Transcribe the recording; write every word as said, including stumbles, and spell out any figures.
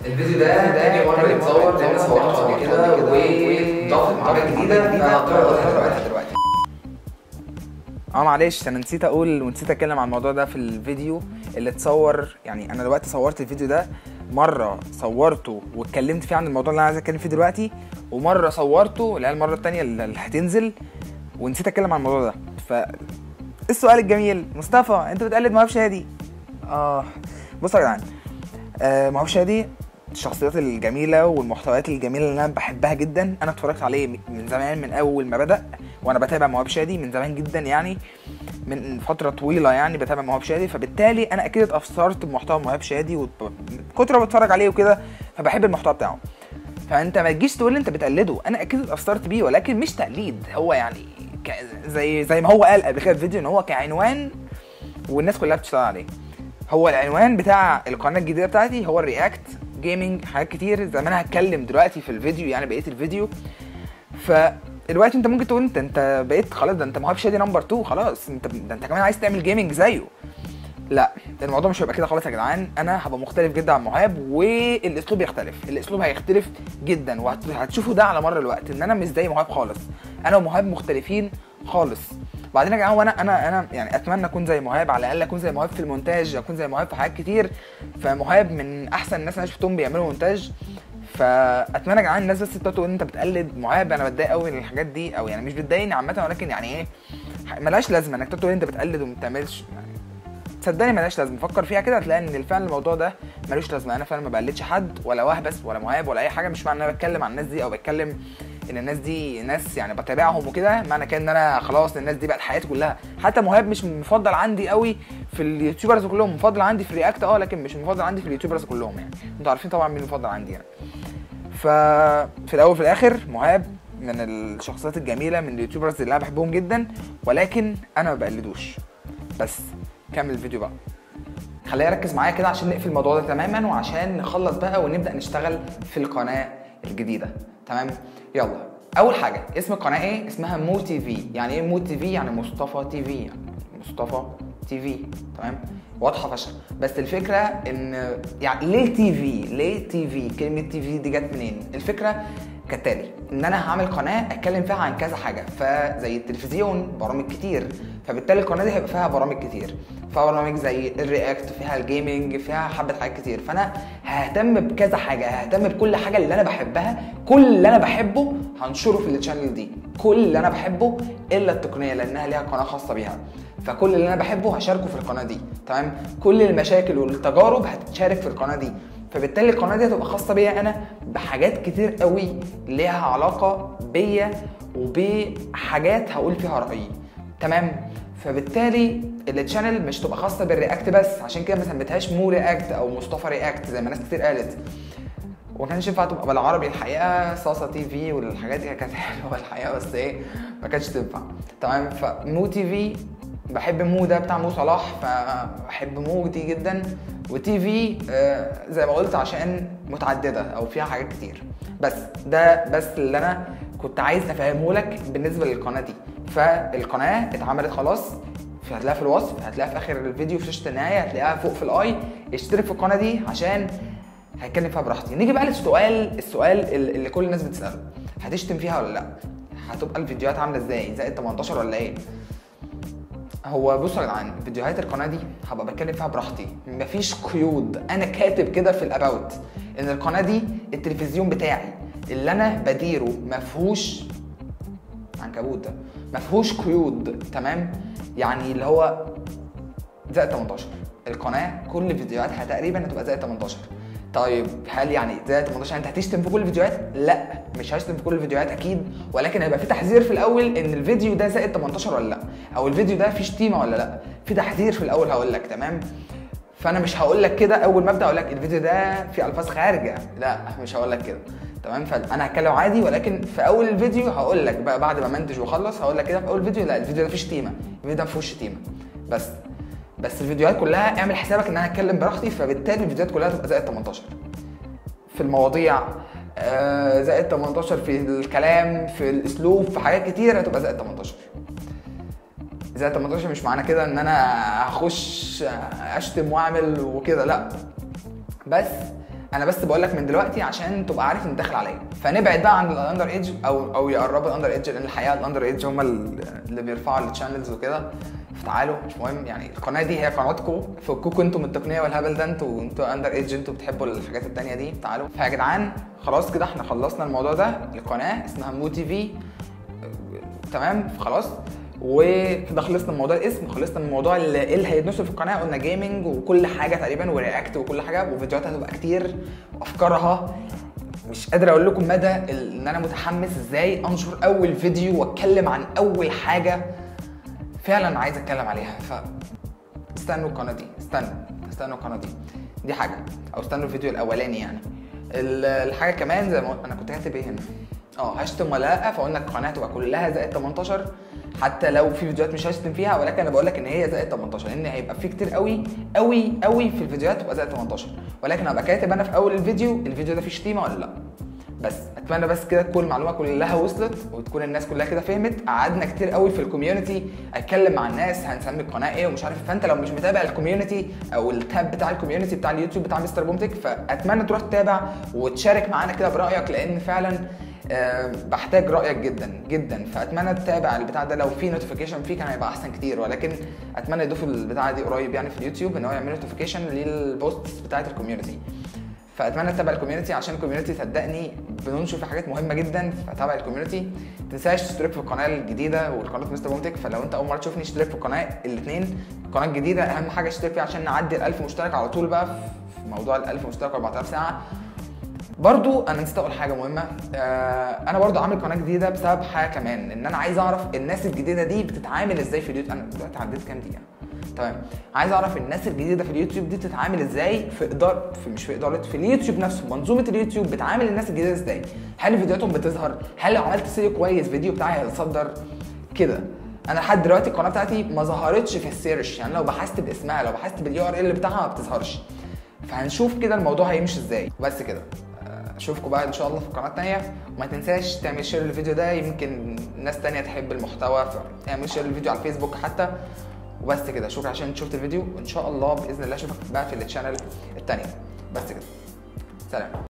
الفيديو ده تاني مرة يتصور لأن أنا صورته قبل كده وضافت معلومات جديدة فهضطر أقولها دلوقتي. اه معلش انا نسيت اقول ونسيت اتكلم عن الموضوع ده في الفيديو اللي اتصور. يعني انا دلوقتي صورت الفيديو ده مره، صورته واتكلمت فيه عن الموضوع اللي انا عايز اتكلم فيه دلوقتي، ومره صورته اللي هي المره الثانيه اللي هتنزل ونسيت اتكلم عن الموضوع ده. ف السؤال الجميل، مصطفى انت بتقلد مهاب شادي؟ اه بصوا يا جدعان، آه مهاب شادي الشخصيات الجميله والمحتويات الجميله اللي انا بحبها جدا. انا اتفرجت عليه من زمان، من اول ما بدا وانا بتابع مهاب شادي من زمان جدا، يعني من فتره طويله يعني بتابع مهاب شادي، فبالتالي انا اكيد اتاثرت بمحتوى مهاب شادي وكتر بتفرج عليه وكده، فبحب المحتوى بتاعه. فانت ما تجيش تقول لي انت بتقلده، انا اكيد اتاثرت بيه ولكن مش تقليد. هو يعني زي زي ما هو قال قبل كده في فيديو ان هو كعنوان والناس كلها بتشتغل عليه. هو العنوان بتاع القناه الجديده بتاعتي هو الرياكت جيمنج، حاجات كتير زي ما انا هتكلم دلوقتي في الفيديو، يعني بقيه الفيديو. فدلوقتي انت ممكن تقول انت انت بقيت خلاص، ده انت مهاب شادي نمبر اتنين خلاص، انت ده انت كمان عايز تعمل جيمنج زيه. لا، الموضوع مش هيبقى كده خالص يا جدعان. انا هبقى مختلف جدا عن مهاب والاسلوب يختلف، الاسلوب هيختلف جدا وهتشوفوا ده على مر الوقت ان انا مش زي مهاب خالص. انا ومهاب مختلفين خالص. بعدين يا جماعه وانا انا انا يعني اتمنى اكون زي مهاب، على الاقل اكون زي مهاب في المونتاج، اكون زي مهاب في حاجات كتير. فمهاب من احسن الناس انا شفتهم بيعملوا مونتاج. فاتمنى يا جدعان الناس بس تقول ان انت بتقلد مهاب. انا بتضايق قوي من الحاجات دي، او يعني مش بتضايقني عامه، ولكن يعني ايه، ملهاش لازمه انك تقول انت بتقلد وما بتعملش. صدقني ملهاش لازمه، فكر فيها كده هتلاقي ان فعلا الموضوع ده ملوش لازمه. انا فعلا ما بقلدش حد، ولا وهبس ولا مهاب ولا اي حاجه. مش معنى ان انا بتكلم عن الناس دي او بتكلم ان الناس دي ناس يعني بتابعهم وكده معنى كده ان انا خلاص الناس دي بقت حياتي كلها. حتى مهاب مش مفضل عندي قوي في اليوتيوبرز كلهم، مفضل عندي في الرياكت اه، لكن مش مفضل عندي في اليوتيوبرز كلهم. يعني انتوا عارفين طبعا مين مفضل عندي يعني. ففي الاول في الاخر مهاب من الشخصيات الجميله من اليوتيوبرز اللي انا بحبهم جدا، ولكن انا ما بقلدوش. بس كمل الفيديو بقى، خلينا ركز معايا كده عشان نقفل الموضوع ده تماما وعشان نخلص بقى ونبدا نشتغل في القناه الجديده. تمام، يلا. اول حاجه، اسم القناه ايه؟ اسمها مو تي في. يعني ايه مو تي في؟ يعني مصطفى تي في، يعني مصطفى تي في. تمام، واضحه فشخ. بس الفكره ان يعني ليه تي في؟ ليه تي في؟ كلمه تي في دي جت منين؟ الفكره كالتالي، ان انا هعمل قناه اتكلم فيها عن كذا حاجه، فزي التلفزيون برامج كتير، فبالتالي القناه دي هيبقى فيها برامج كتير، فيها برامج زي الرياكت، فيها الجيمنج، فيها حبه حاجات كتير. فانا ههتم بكذا حاجه، ههتم بكل حاجه اللي انا بحبها. كل اللي انا بحبه هنشره في الشانل دي، كل اللي انا بحبه الا التقنيه لانها ليها قناه خاصه بيها. فكل اللي انا بحبه هشاركه في القناه دي. تمام، كل المشاكل والتجارب هتتشارك في القناه دي. فبالتالي القناه دي هتبقى خاصه بيا انا بحاجات كتير قوي ليها علاقه بيا وبحاجات هقول فيها رايي. تمام، فبالتالي التشانل مش تبقى خاصه بالرياكت بس، عشان كده ما سميتهاش مو رياكت او مصطفى رياكت زي ما ناس كتير قالت. وما كانش ينفع تبقى بالعربي الحقيقه، صاصه تي في والحاجات دي كانت حلوه الحقيقه، بس ايه ما كانتش تنفع. تمام، فمو تي في بحب مو ده بتاع مو صلاح، فبحب مو دي جدا. وتي في آه زي ما قلت عشان متعدده او فيها حاجات كتير. بس ده بس اللي انا كنت عايز افهمه لك بالنسبه للقناه دي. فالقناه اتعملت خلاص، هتلاقيها في الوصف، هتلاقيها في اخر الفيديو، في شاشه النهايه هتلاقيها فوق في الاي. اشترك في القناه دي عشان هتكلم فيها براحتي. نيجي بقى للسؤال، السؤال اللي كل الناس بتساله، هتشتم فيها ولا لا؟ هتبقى الفيديوهات عامله ازاي؟ زائد تمنتاشر ولا ايه؟ هو بصوا يا جدعان، فيديوهات القناه دي هبقى بتكلم فيها براحتي، مفيش قيود. انا كاتب كده في الاباوت ان القناه دي التلفزيون بتاعي اللي انا بديره، مفهوش عنكبوت ده، مفهوش قيود. تمام، يعني اللي هو زائد تمنتاشر القناه كل فيديوهاتها تقريبا هتبقى زائد تمنتاشر. طيب هل يعني زائد تمنتاشر انت هتشتم في كل الفيديوهات؟ لا، مش هشتم في كل الفيديوهات اكيد، ولكن هيبقى في تحذير في الاول ان الفيديو ده زائد تمنتاشر ولا لا، او الفيديو ده فيه شتيمه ولا لا. في تحذير في الاول هقول لك. تمام، فانا مش هقول لك كده اول ما ابدا اقول لك الفيديو ده فيه الفاظ خارجه، لا مش هقول لك كده. تمام، فانا هتكلم عادي، ولكن في اول الفيديو هقول لك بقى بعد ما منتج واخلص هقول لك كده في اول الفيديو لا الفيديو ده فيه شتيمه، الفيديو ده ما فيهوش شتيمه. بس بس الفيديوهات كلها اعمل حسابك ان انا هتكلم براحتي، فبالتالي الفيديوهات كلها تبقى زائد تمنتاشر في المواضيع، آه زائد تمنتاشر في الكلام، في الاسلوب، في حاجات كتير هتبقى زائد تمنتاشر. زائد تمنتاشر مش معنى كده ان انا هخش اشتم واعمل وكده، لا، بس انا بس بقول لك من دلوقتي عشان تبقى عارف ان داخل عليا. فنبعد بقى عن الاندر ايدج او او يقربوا الاندر ايدج، لان الحقيقه الاندر ايدج هم اللي بيرفعوا التشانلز وكده. فتعالوا مش مهم يعني، القناه دي هي قناتكم، فكوكوا انتوا من التقنيه والهبل ده، انتوا انتوا اندر ايدج، انتوا بتحبوا الحاجات التانيه دي. تعالوا فيا جدعان، خلاص كده احنا خلصنا الموضوع ده. القناه اسمها مو تي في، تمام خلاص. وكده خلصنا من موضوع الاسم، خلصنا من موضوع ايه اللي هيتنشر في القناه. قلنا جيمنج وكل حاجه تقريبا، ورياكت وكل حاجه، وفيديوهات هتبقى كتير وافكارها. مش قادر اقول لكم مدى ان انا متحمس ازاي انشر اول فيديو واتكلم عن اول حاجه فعلا عايز اتكلم عليها. ف استنوا القناه دي، استنوا استنوا القناه دي، دي حاجه، او استنوا الفيديو الاولاني يعني. الحاجه كمان زي ما انا كنت كاتب ايه هنا، اه هشتم ولا لا، فقلنا القناه تبقى كلها زائد تمنتاشر، حتى لو في فيديوهات مش هشتم فيها، ولكن انا بقول لك ان هي زائد تمنتاشر، لان هيبقى في كتير قوي قوي قوي في الفيديوهات تبقى زائد تمنتاشر. ولكن هبقى كاتب انا في اول الفيديو الفيديو ده فيه شتيمه ولا لا. بس اتمنى بس كده تكون المعلومه كلها وصلت، وتكون الناس كلها كده فهمت. قعدنا كتير قوي في الكوميونتي اتكلم مع الناس هنسمي القناه ايه ومش عارف، فانت لو مش متابع الكوميونتي او التاب بتاع الكوميونتي بتاع اليوتيوب بتاع مستر بومتك، فاتمنى تروح تتابع وتشارك معانا كده برايك، لان فعلا أه بحتاج رايك جدا جدا. فاتمنى تتابع البتاع ده، لو في نوتيفيكيشن فيه كان هيبقى احسن كتير، ولكن اتمنى يضيفوا البتاعه دي قريب يعني في اليوتيوب، ان هو يعمل نوتيفيكيشن للبوست بتاعه الكوميونتي. فاتمنى تتابع الكوميونتي، عشان الكوميونتي صدقني بننشر في حاجات مهمه جدا. فتابع الكوميونتي، ما تنساش تشترك في القناه الجديده والقناه مستر بومتك. فلو انت اول مره تشوفني اشترك في القناه الاثنين، القناه الجديده اهم حاجه اشترك فيها عشان نعدي ال ألف مشترك على طول بقى في موضوع ال ألف مشترك أربعة آلاف ساعه. برضو انا نسيت اقول حاجه مهمه، آه انا برضو عامل قناه جديده بسبب حاجه كمان، ان انا عايز اعرف الناس الجديده دي بتتعامل ازاي في اليوتيوب. انا دلوقتي عديت كام دقيقه؟ تمام. عايز اعرف الناس الجديده في اليوتيوب دي بتتعامل ازاي في اداره، في مش في اداره، في اليوتيوب نفسه، منظومه اليوتيوب بتعامل الناس الجديده ازاي؟ هل فيديوهاتهم بتظهر؟ هل لو عملت سيرش كويس فيديو بتاعي هيتصدر كده؟ انا لحد دلوقتي القناه بتاعتي ما ظهرتش في السيرش، يعني لو بحثت باسمها، لو بحثت باليو ار ال بتاعها ما بتظهرش. فهنشوف كده الموضوع هيمشي ازاي. بس كده، اشوفكم بقى ان شاء الله في القناه الثانيه. وما تنساش تعمل شير للفيديو ده، يمكن ناس ثانيه تحب المحتوى، فاعمل شير للفيديو على الفيسبوك حتى. وبس كده، شكرا عشان شفت الفيديو، وان شاء الله باذن الله اشوفك بقى في الشانل الثانيه. بس كده، سلام.